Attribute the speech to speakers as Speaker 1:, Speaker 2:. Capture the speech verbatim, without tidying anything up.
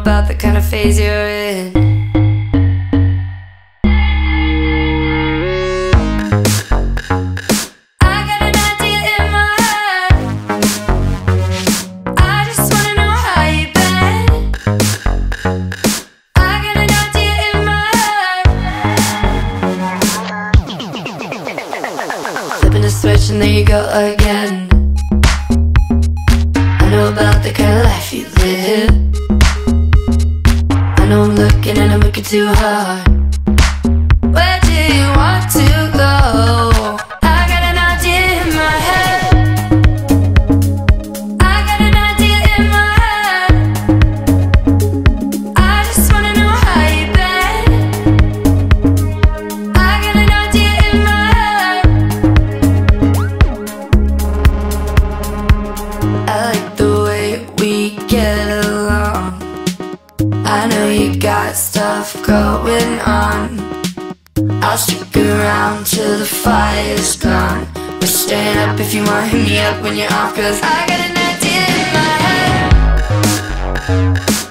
Speaker 1: about the kind of phase you're in. I got an idea in my head. I just wanna know how you been. I got an idea in my head. Flipping a switch and there you go again. I know about the kind of life you live. I know I'm looking and I'm looking too hard. Where do you want to go? I got an idea in my head. I got an idea in my head. I just wanna know how you been. I got an idea in my head. I like the way we get along. I know you got stuff going on. I'll stick around till the fire's gone. We're staying up if you want, hit me up when you're off, 'cause I got an idea in my head.